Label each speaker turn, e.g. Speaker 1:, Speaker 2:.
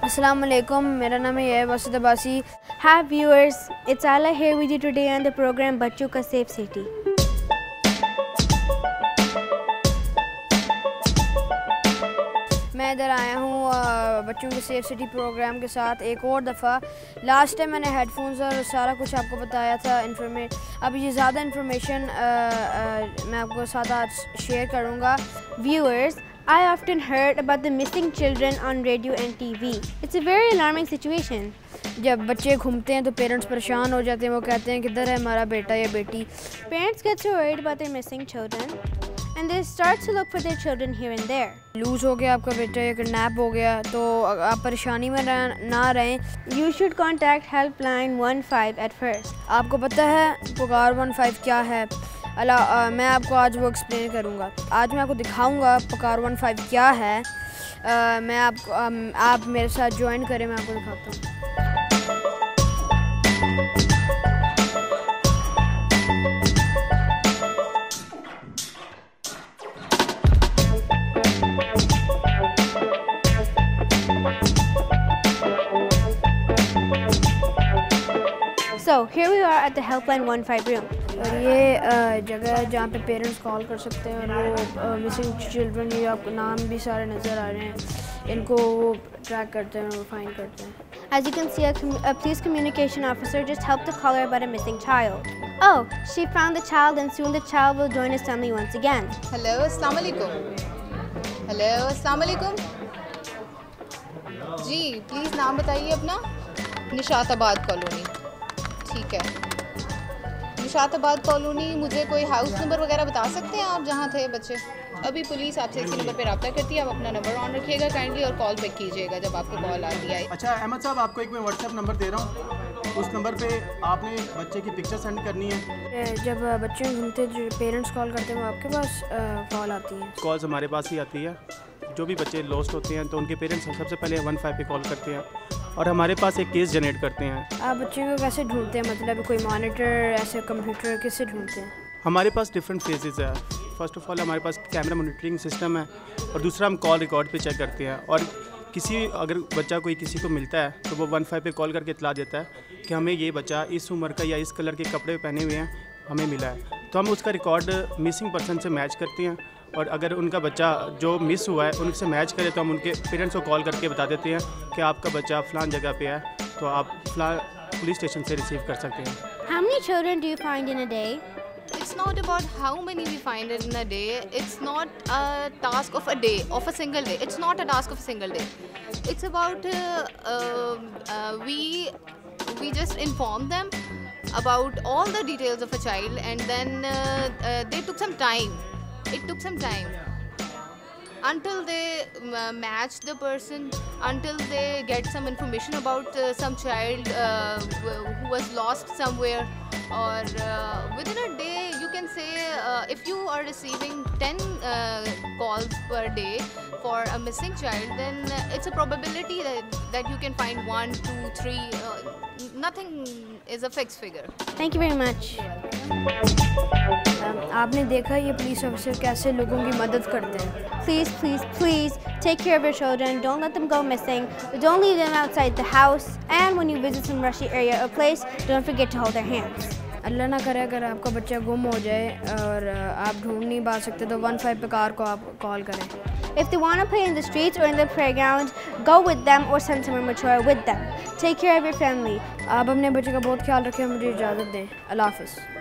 Speaker 1: Assalamualaikum, मेरा नाम है वसीद Abbasi.
Speaker 2: Hi viewers, it's Ala here with you today on the program Bachon Ka Safe City.
Speaker 1: मैं इधर आया हूँ बच्चों के सेफ सिटी प्रोग्राम के साथ एक और दफ़ा। लास्ट टाइम मैंने हेडफोन्स और सारा कुछ आपको बताया था अब ये ज़्यादा इन्फॉर्मेशन मैं आपको साथ आज शेयर करूँगा।
Speaker 2: Viewers, I often heard about the missing children on radio and TV. It's a very alarming situation.
Speaker 1: जब बच्चे घूमते हैं तो पेरेंट्स परेशान हो जाते हैं, वो कहते हैं किधर है हमारा बेटा या बेटी।
Speaker 2: Parents get so worried about their missing children and they start to look for their children here and there.
Speaker 1: Loose हो गया आपका बेटा या किडनैप हो गया तो आप परेशानी में ना रहें।
Speaker 2: You should contact helpline 15 at first.
Speaker 1: आपको पता है पुकार 15 क्या है? मैं आपको आज वो एक्सप्लेन करूँगा। आज मैं आपको दिखाऊँगा पुकार 15 क्या है। मैं आप मेरे साथ ज्वाइन करें, मैं आपको दिखाता हूँ।
Speaker 2: So here we are at the helpline 15 room.
Speaker 1: और ये जगह है जहाँ पे पेरेंट्स कॉल कर सकते हैं और वो मिसिंग चिल्ड्रन, ये आपको नाम भी सारे नज़र आ रहे हैं, इनको वो ट्रैक करते हैं और फाइंड करते हैं।
Speaker 2: As you can see, a police communication officer just helped the caller about a missing child. Oh, she found the child and soon the child will join his family once again.
Speaker 3: Hello, अस्सलाम वालेकुम। Hello, अस्सलाम वालेकुम। जी, please नाम बताइए अपना। Nishatabad colony. ठीक है, Nishatabad colony. मुझे कोई हाउस नंबर वगैरह बता सकते हैं आप जहाँ थे बच्चे? अभी पुलिस आपसे इसी नंबर पे रब्ता करती है, आप अपना नंबर ऑन रखिएगा काइंडली और कॉल बैक कीजिएगा जब आपको कॉल आती है।
Speaker 4: अच्छा अहमद साहब, आपको एक मैं व्हाट्सएप नंबर दे रहा हूँ, उस नंबर पे आपने बच्चे की पिक्चर सेंड करनी है।
Speaker 1: जब बच्चे घूमते जो पेरेंट्स कॉल करते हैं वो आपके पास कॉल आती है?
Speaker 4: कॉल्स हमारे पास ही आती है। जो भी बच्चे लॉस्ट होते हैं तो उनके पेरेंट्स सबसे पहले 15 पे कॉल करते हैं और हमारे पास एक केस जनरेट करते हैं।
Speaker 1: आप बच्चों को कैसे ढूंढते हैं, मतलब कोई मॉनिटर ऐसे कंप्यूटर किससे ढूंढते हैं?
Speaker 4: हमारे पास डिफरेंट फेजेस है। फर्स्ट ऑफ ऑल हमारे पास कैमरा मॉनिटरिंग सिस्टम है और दूसरा हम कॉल रिकॉर्ड पे चेक करते हैं और अगर बच्चा कोई किसी को मिलता है तो वो 15 पे कॉल करके इतला देता है कि हमें ये बच्चा इस उम्र का या इस कलर के कपड़े पहने हुए हैं, हमें मिला है। तो हम उसका रिकॉर्ड मिसिंग पर्सन से मैच करते हैं और अगर उनका बच्चा जो मिस हुआ है उनसे मैच करे तो हम उनके पेरेंट्स को कॉल करके बता देते हैं कि आपका बच्चा फ़लान जगह पे है, तो आप फ़लान पुलिस स्टेशन से रिसीव कर सकते हैं।
Speaker 2: How many children do you find in a day?
Speaker 3: It's not about how many we find in a day. It's not a task of a day, of a single day. It's not a task of a single day. It's about we just inform them about all the details of a child, and then they took some time. It took some time until they match the person, until they get some information about some child who was lost somewhere, or within a day you can say if you are receiving 10 calls per day for a missing child, then it's a probability that you can find 1, 2, 3. Nothing is a fixed figure.
Speaker 2: Thank you very much.
Speaker 1: आपने देखा ये police officer कैसे लोगों की मदद करते हैं।
Speaker 2: Please, please, please take care of your children. Don't let them go missing. Don't leave them outside the house. And when you visit some rushy area or place, don't forget to hold their hands.
Speaker 1: अल्लाह ना करे अगर आपका बच्चा गुम हो जाए और आप ढूंढ नहीं पा सकते तो 15 पे कार को आप कॉल करें।
Speaker 2: If they want to play in the streets or in the playground, go with them or send someone mature with them. Take care of your family.
Speaker 1: आप अपने बच्चे का बहुत ख्याल रखें। मुझे इजाज़त दें। अल्लाह हाफ़िज़।